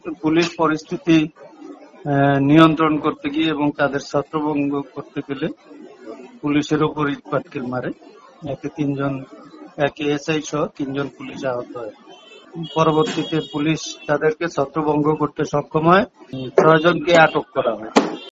Police পরিস্থিতি নিয়ন্ত্রণ করতে গিয়ে এবং তাদের ছত্রভঙ্গ করতে গেলে পুলিশের ওপর ইট পাটকেল মারে। একে এসআই সহ 3 জন পুলিশ আহত হয়। পরবর্তীতে পুলিশ তাদেরকে ছত্রভঙ্গ করতে সক্ষম হয়। 6 জনকে আটক করা হয়।